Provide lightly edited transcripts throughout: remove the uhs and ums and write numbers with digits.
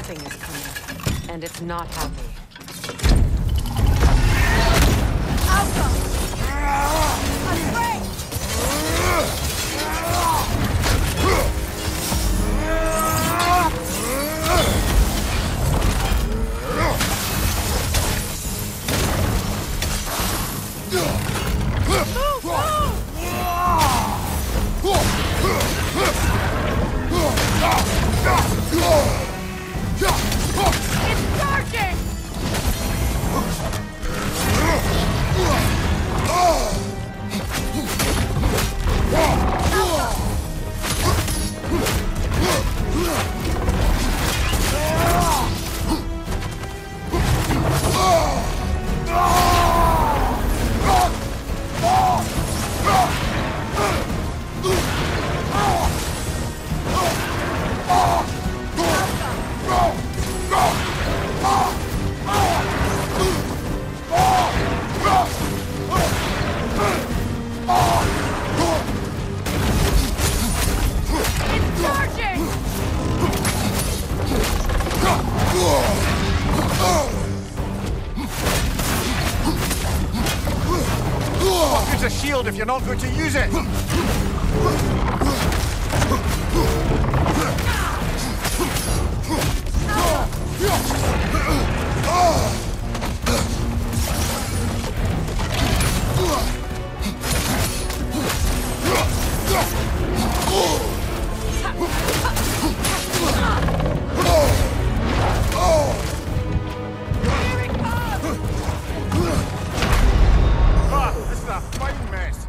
Something is coming, and it's not happy. Use a shield if you're not going to use it! This is a fine mess.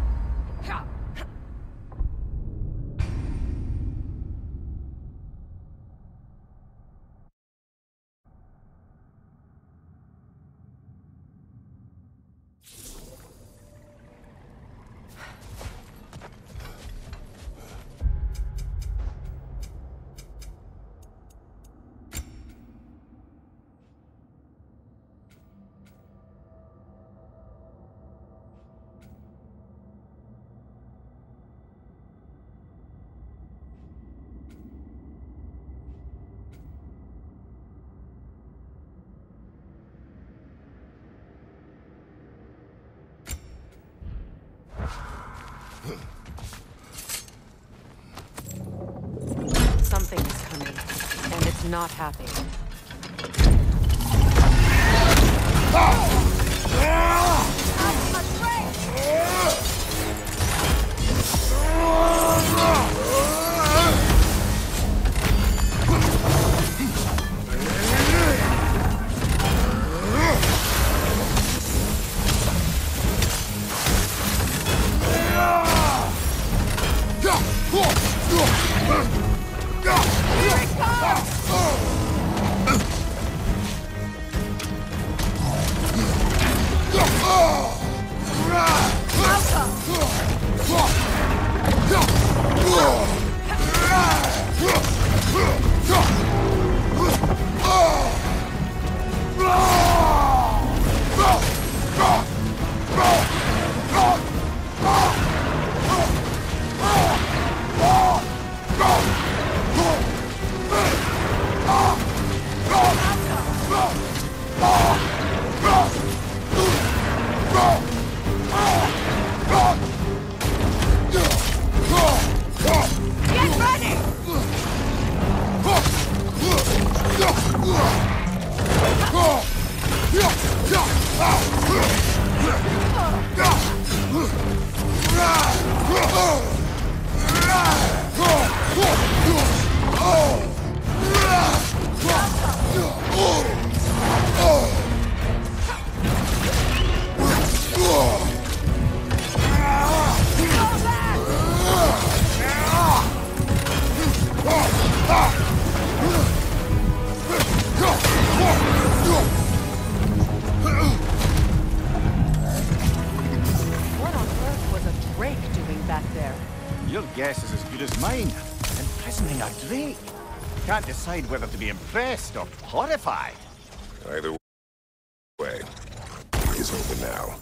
Something is coming, and it's not happy. What on earth was a Drake doing back there? Your guess is as good as mine. Imprisoning a Drake. Can't decide whether to be impressed or horrified. Either way, is over now.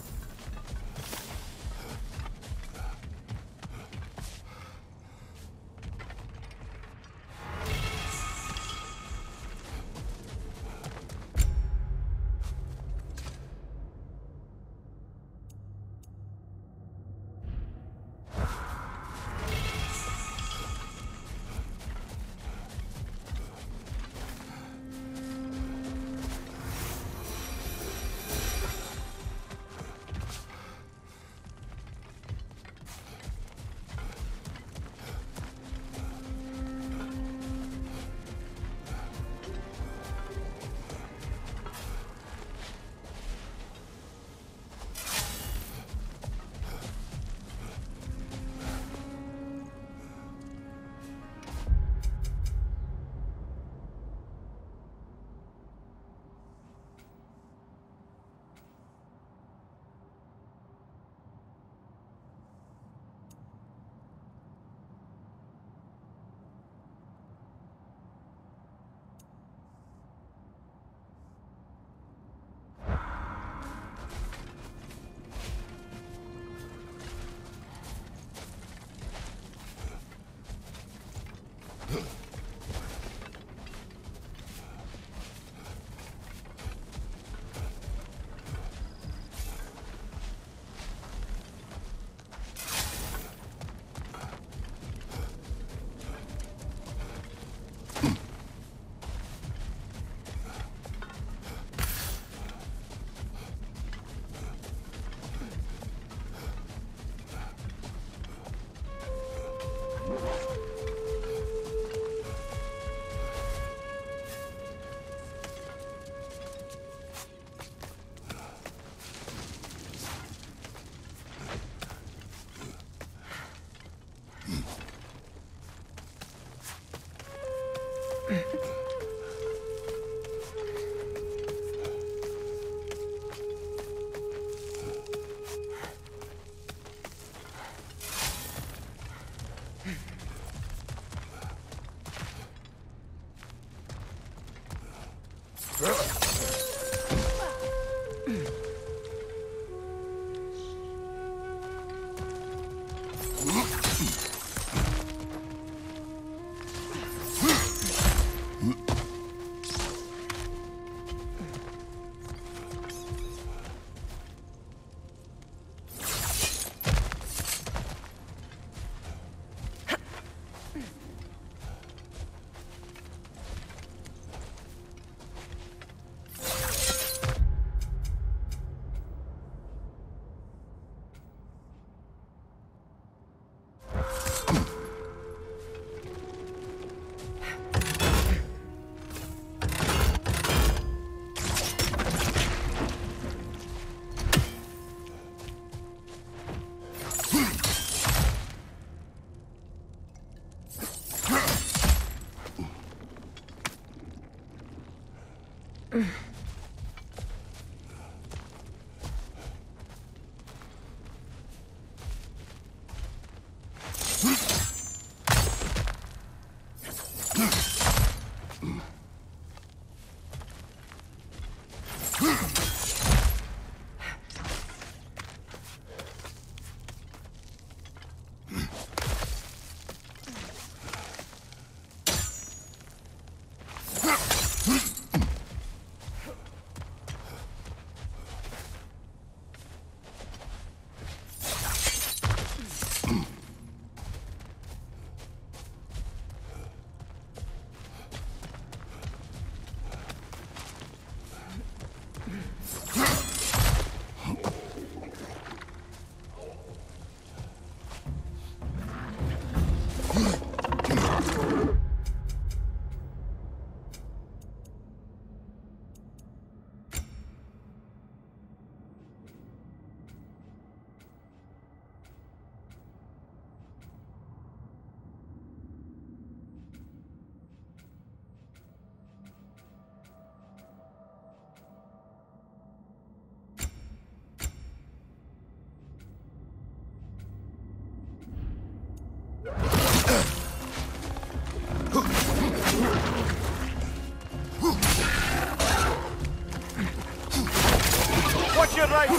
Watch your right!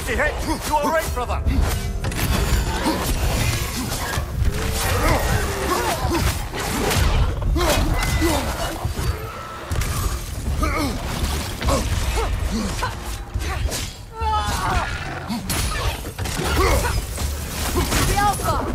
Easy hit! You alright, brother? The Alpha!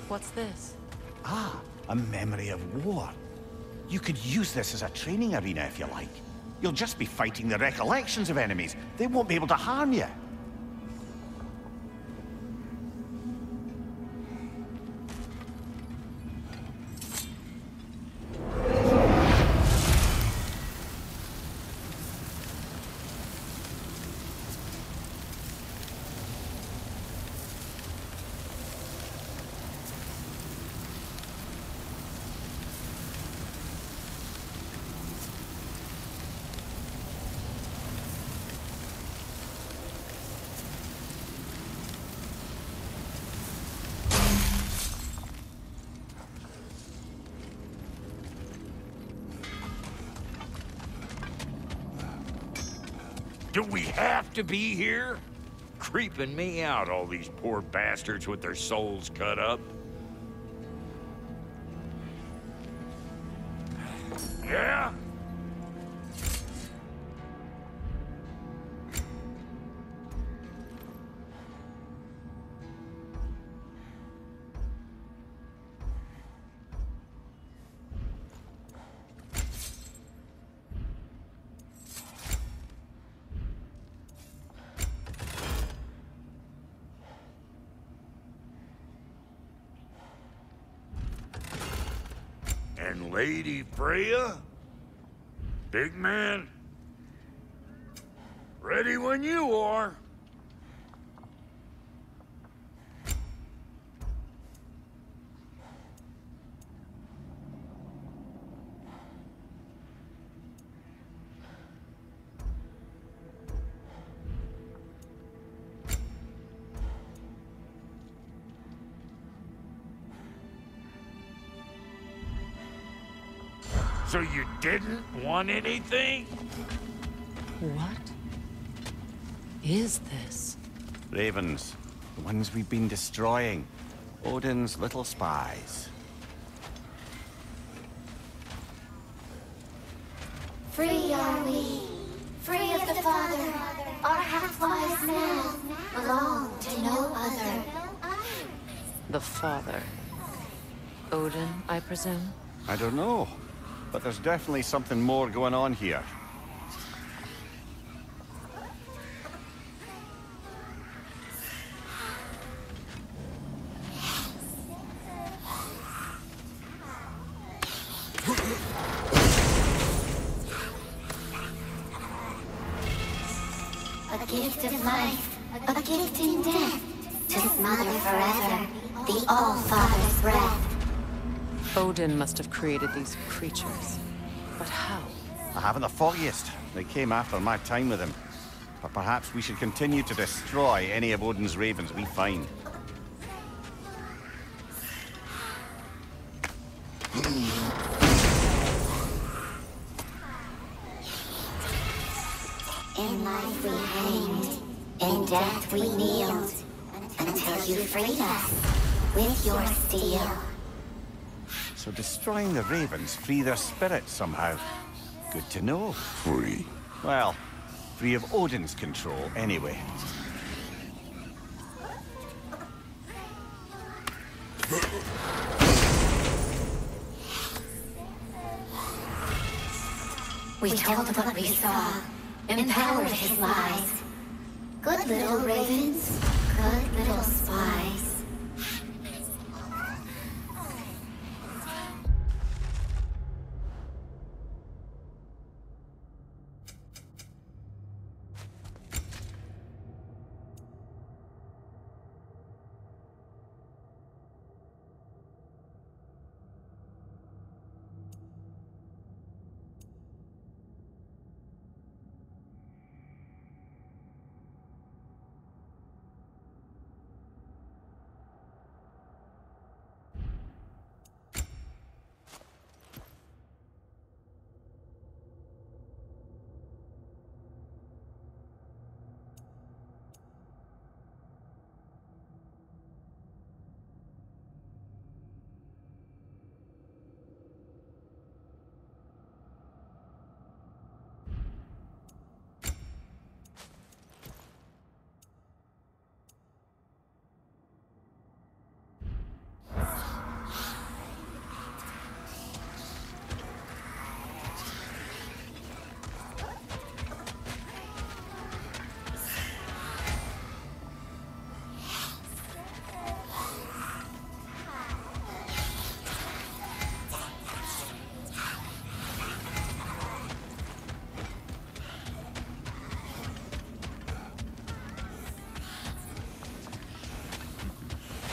What's this? Ah, a memory of war. You could use this as a training arena if you like. You'll just be fighting the recollections of enemies. They won't be able to harm you. Do we have to be here? Creeping me out, all these poor bastards with their souls cut up. Yeah? And Lady Freya? Big man? Ready when you are. So you didn't want anything? What is this? Ravens. The ones we've been destroying. Odin's little spies. Free are we, free of the Father. Our half-wise man belong to no other. The Father. Odin, I presume? I don't know. But there's definitely something more going on here. A gift of life, a gift in death, to his mother forever, the All-Father's breath. Odin must have created these creatures. But how? I haven't the foggiest. They came after my time with him. But perhaps we should continue to destroy any of Odin's ravens we find. In life we hanged, in death we kneeled, until you freed us with your steel. So destroying the ravens free their spirits somehow. Good to know. Free. Well, free of Odin's control anyway. We told what we saw, empowered his lies. Good little ravens, good little spies.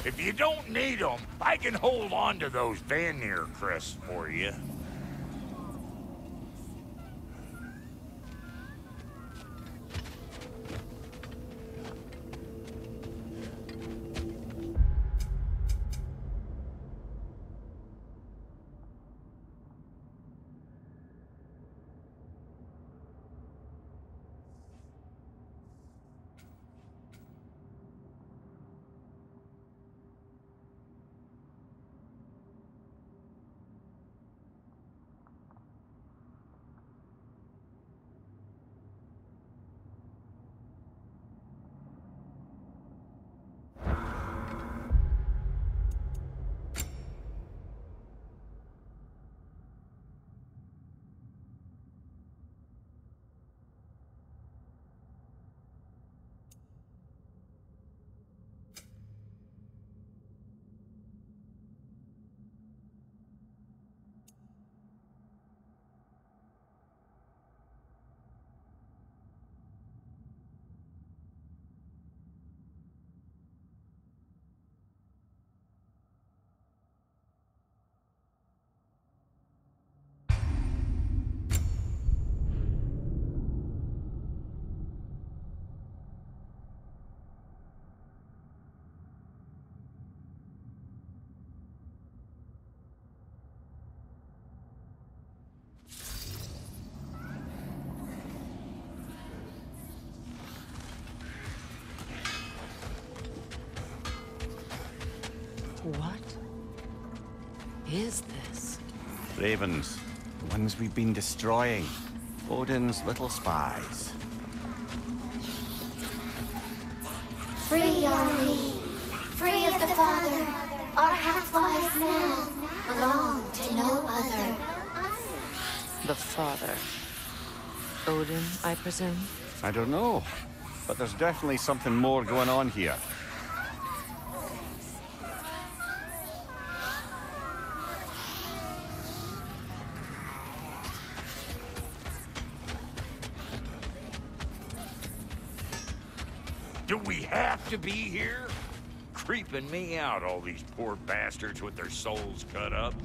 If you don't need them, I can hold on to those Vanir crests for you. What is this? Ravens. The ones we've been destroying. Odin's little spies. Free are we, free of the Father. Our half-lives now belong to no other. The Father. Odin, I presume? I don't know. But there's definitely something more going on here. Do we have to be here? Creeping me out, all these poor bastards with their souls cut up.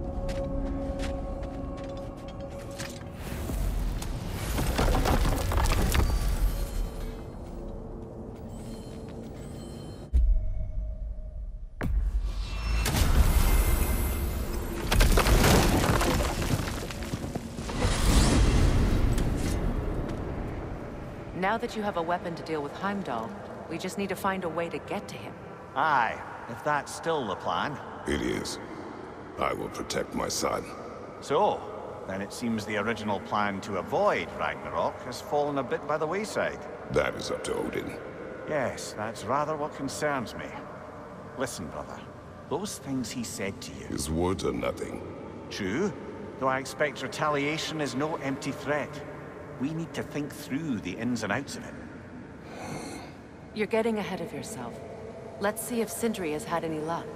Now that you have a weapon to deal with Heimdall, we just need to find a way to get to him. Aye, if that's still the plan. It is. I will protect my son. So, then it seems the original plan to avoid Ragnarok has fallen a bit by the wayside. That is up to Odin. Yes, that's rather what concerns me. Listen, brother. Those things he said to you... His words are nothing. True, though I expect retaliation is no empty threat. We need to think through the ins and outs of it. You're getting ahead of yourself. Let's see if Sindri has had any luck.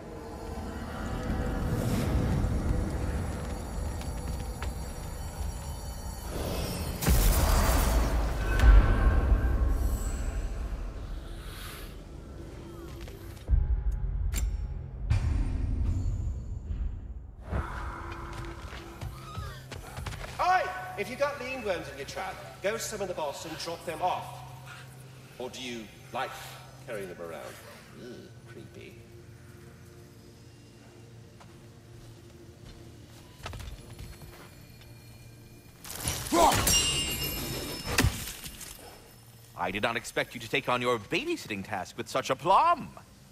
If you got lean worms in your trap, go summon the boss and drop them off. Or do you like carrying them around? Creepy. I did not expect you to take on your babysitting task with such aplomb.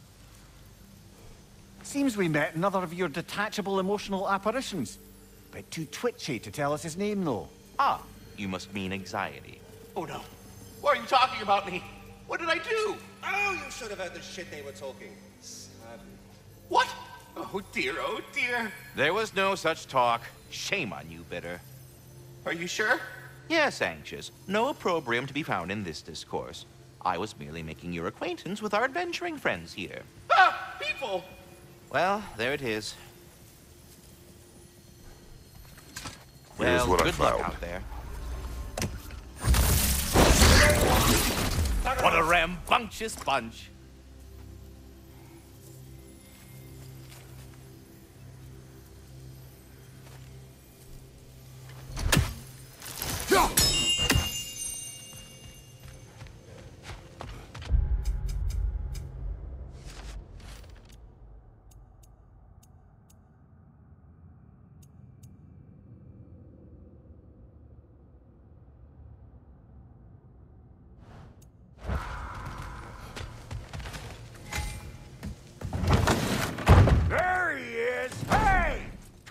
Seems we met another of your detachable emotional apparitions. Bit too twitchy to tell us his name, though. Ah, you must mean anxiety. Oh no. Why are you talking about me? What did I do? Oh, you should have heard the shit they were talking. Savage. What? Oh dear. There was no such talk. Shame on you, Bitter. Are you sure? Yes, Anxious. No opprobrium to be found in this discourse. I was merely making your acquaintance with our adventuring friends here. Ah, people! Well, there it is. Here's Well, what I good luck found. out there. What a rambunctious bunch.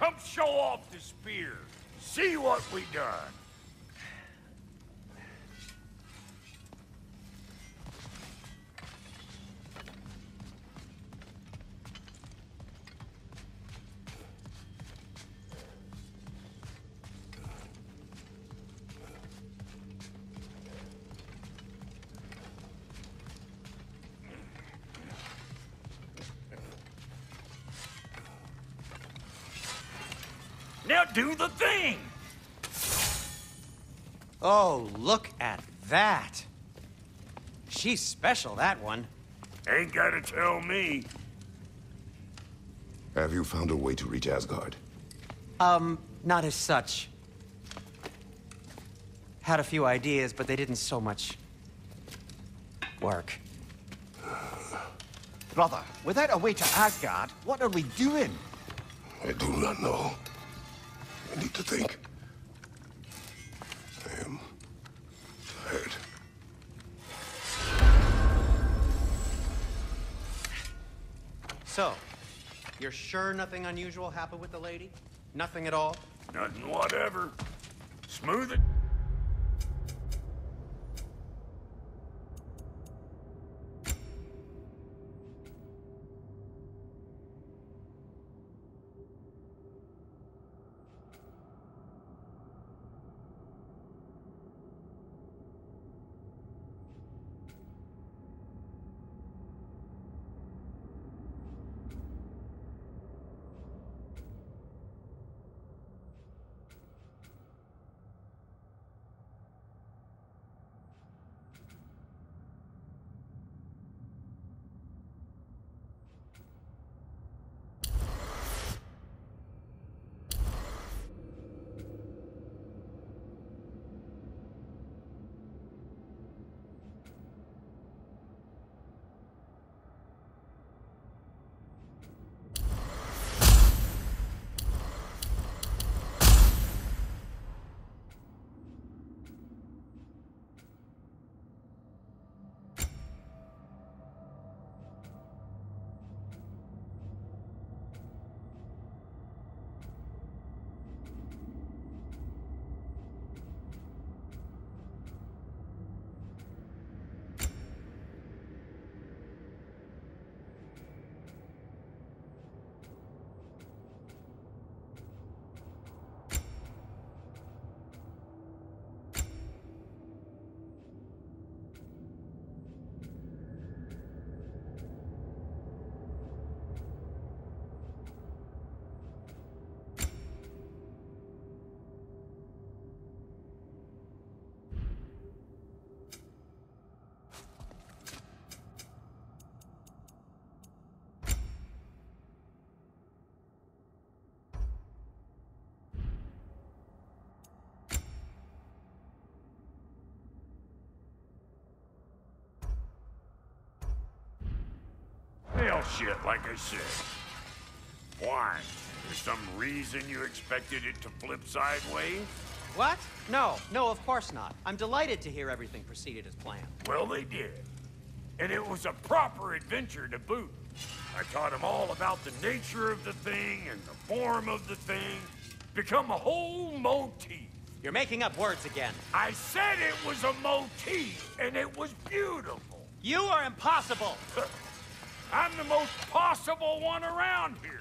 Come show off the spear. See what we done. Now do the thing! Oh, look at that. She's special, that one. Ain't gotta tell me. Have you found a way to reach Asgard? Not as such. Had a few ideas, but they didn't so much work. Brother, without a way to Asgard, what are we doing? I do not know. I need to think. I am tired. So, you're sure nothing unusual happened with the lady? Nothing at all? Nothing whatever. Smooth it. Hell shit, like I said. Why? There's some reason you expected it to flip sideways? What? No, of course not. I'm delighted to hear everything proceeded as planned. Well, they did. And it was a proper adventure to boot. I taught them all about the nature of the thing and the form of the thing. Become a whole motif. You're making up words again. I said it was a motif, and it was beautiful. You are impossible! I'm the most possible one around here.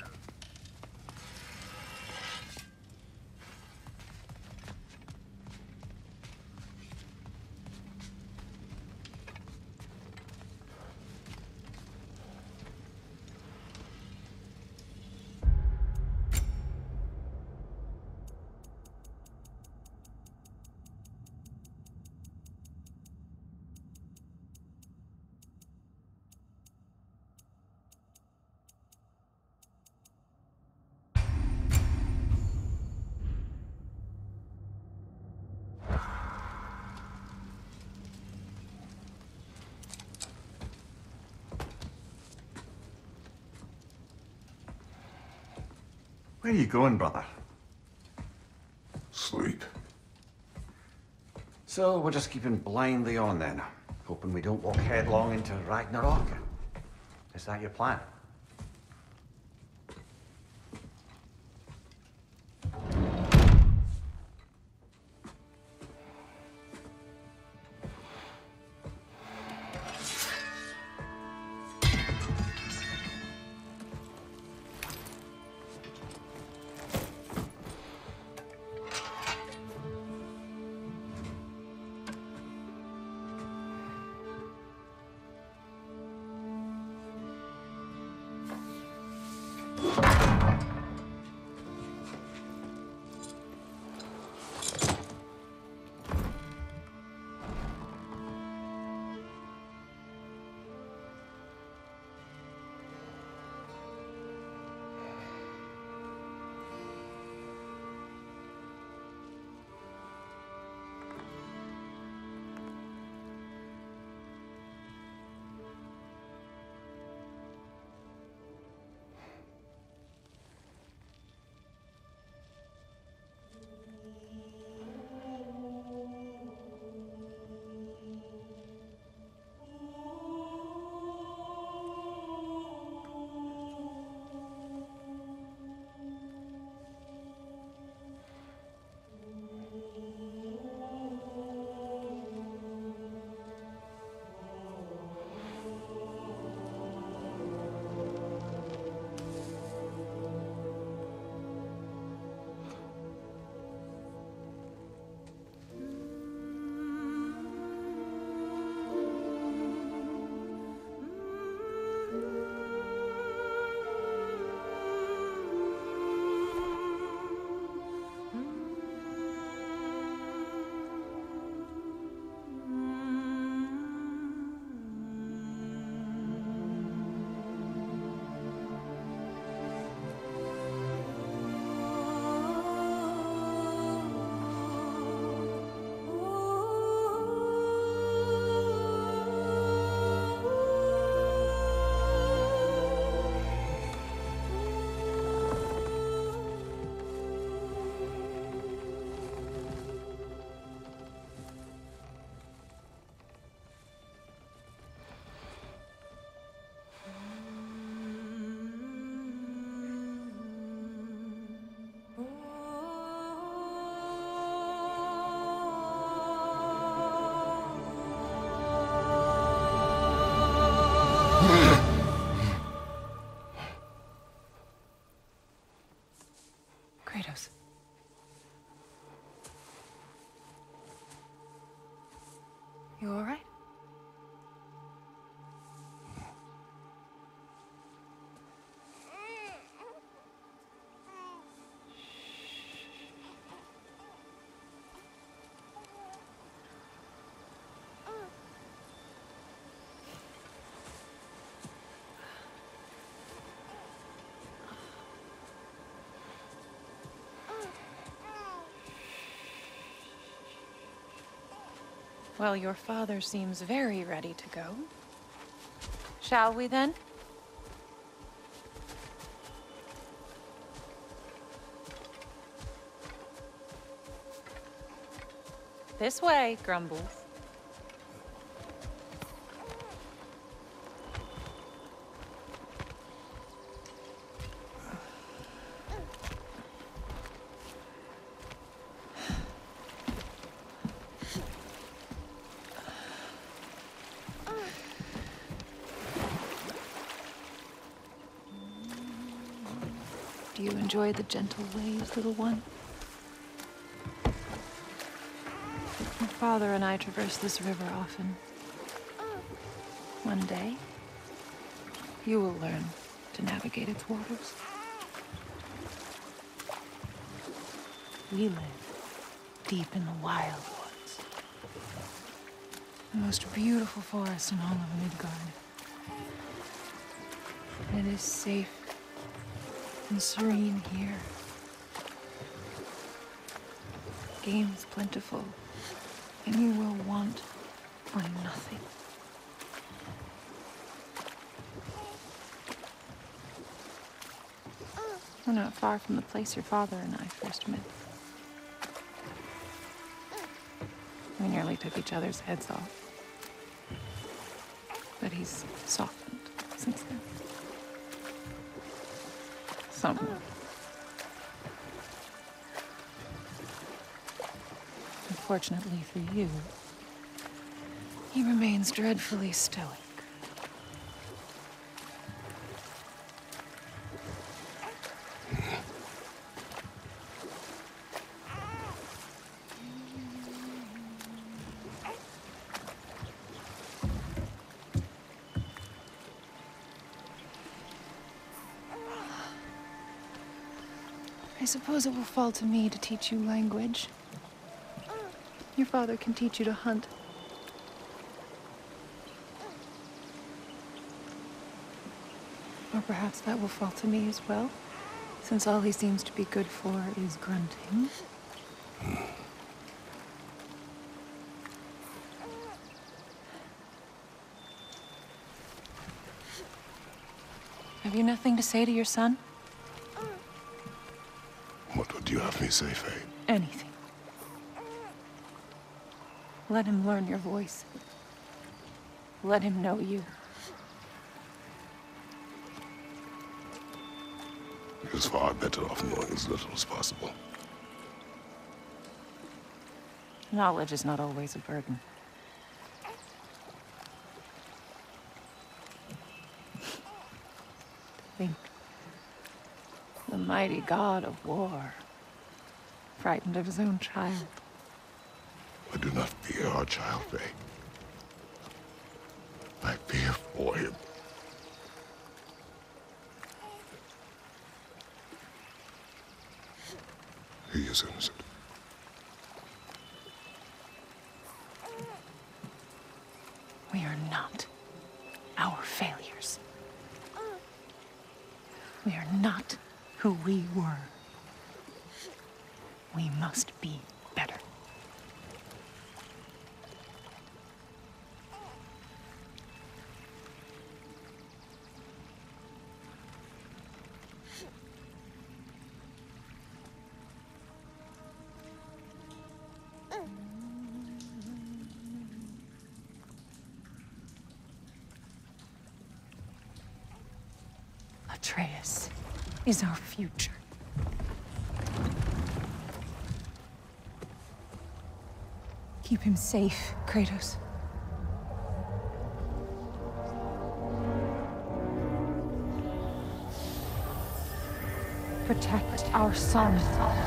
Where are you going, brother? Sleep. So we're just keeping blindly on then, hoping we don't walk headlong into Ragnarok. Is that your plan? Kratos. You all right? Well, your father seems very ready to go. Shall we then? This way, Grumbles. Do you enjoy the gentle waves, little one? My father and I traverse this river often. One day, you will learn to navigate its waters. We live deep in the wild woods. The most beautiful forest in all of Midgard. It is safe and serene here. Game is plentiful, and you will want for nothing. We're not far from the place your father and I first met. We nearly took each other's heads off. But he's softened since then. Somewhat. Fortunately for you, he remains dreadfully stoic. I suppose it will fall to me to teach you language. Your father can teach you to hunt. Or perhaps that will fall to me as well, since all he seems to be good for is grunting. Have you nothing to say to your son? What would you have me say, Faye? Anything. Let him learn your voice. Let him know you. He was far better off knowing as little as possible. Knowledge is not always a burden. Think. The mighty god of war, frightened of his own child. I do not fear our child, Faye. I fear for him. He is innocent. We are not our failures. We are not who we were. We must be better. Atreus is our future. Keep him safe, Kratos. Protect our son.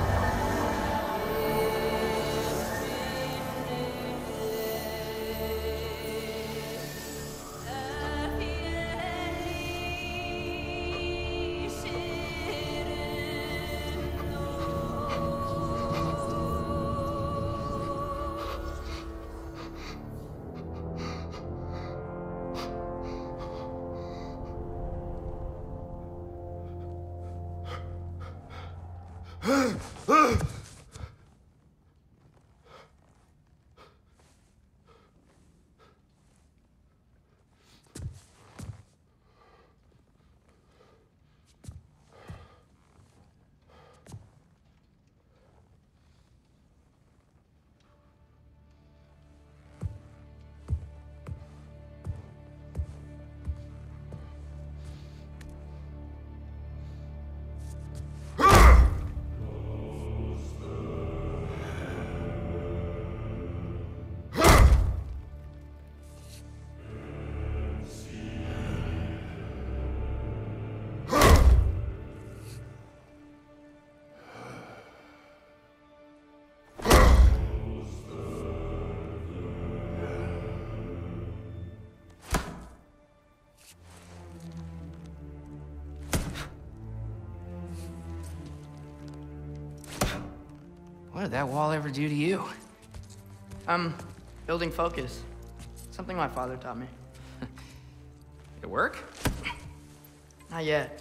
What did that wall ever do to you? Building focus. Something my father taught me. It work? Not yet.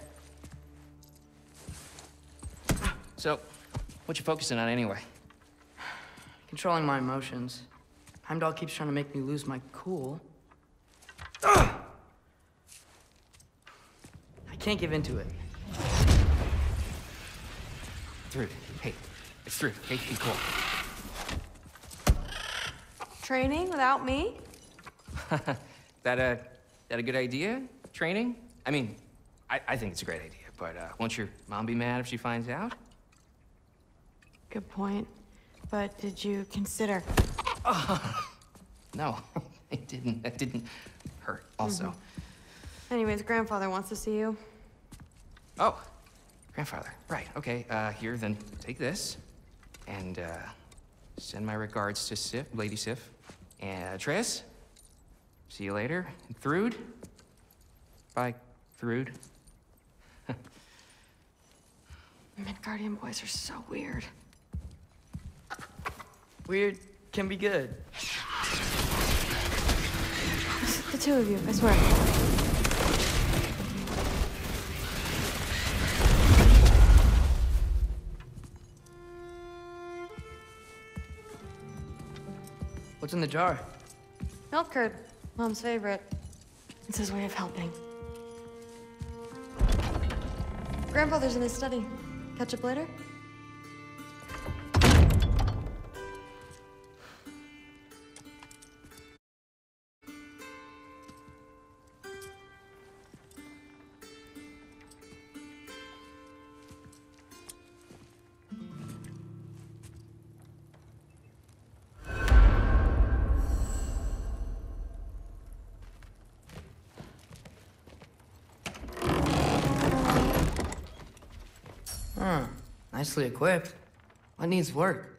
So, what you focusing on anyway? Controlling my emotions. Heimdall keeps trying to make me lose my cool. I can't give in to it. Through. Hey, it's through. Hey, be cool. Training without me? That a good idea? Training? I mean, I think it's a great idea, but won't your mom be mad if she finds out? Good point. But did you consider? No, it didn't. It didn't hurt, also. Anyways, grandfather wants to see you. Oh, grandfather. Right, okay. Here, then take this. And, send my regards to Sif, Lady Sif. And, Triss? See you later. And Thrude? Bye, Thrude. Midgardian boys are so weird. Weird can be good. The two of you, I swear. What's in the jar? Milk curd, Mom's favorite. It's his way of helping. Grandfather's in his study. Catch up later? Nicely equipped. What needs work?